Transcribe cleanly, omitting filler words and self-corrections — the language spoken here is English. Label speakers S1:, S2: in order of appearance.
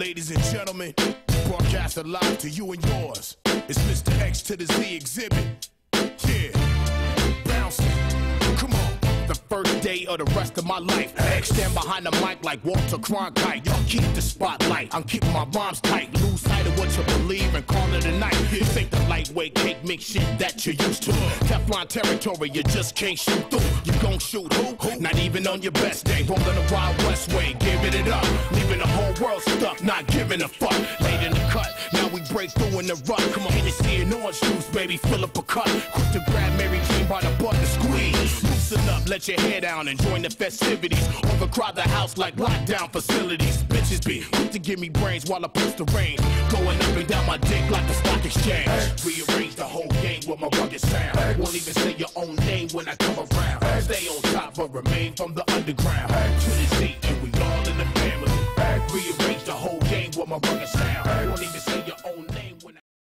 S1: Ladies and gentlemen, broadcast live to you and yours. It's Mr. X to the Z exhibit. Yeah, bouncing. Come on. The first day of the rest of my life. X stand behind the mic like Walter Cronkite. Y'all keep the spotlight. I'm keeping my rhymes tight. Lose sight of what you believe and call it a night. This ain't the lightweight cake mix shit that you're used to. Teflon territory, you just can't shoot through. You gon' shoot who? Not even on your best day. Rolling the Wild West way, giving it up. Leaving the whole world stuck, not giving a fuck. Late in the cut, now we break through in the rut. Come on, Hennessy and orange juice, baby, fill up a cup. Quick to grab Mary Jane by the butt and squeeze. Loosen up, let your hair down and join the festivities. Overcrowd the house like lockdown facilities. Bitches be quick to give me brains while I push the reins. Going up and down my dick like the stock exchange. Rearrange the whole game with my rugged sound. Won't even say your own name when I come around. Stay on top but remain from the underground. To the Z and we all in the family. Rearrange the whole game with my rugged sound.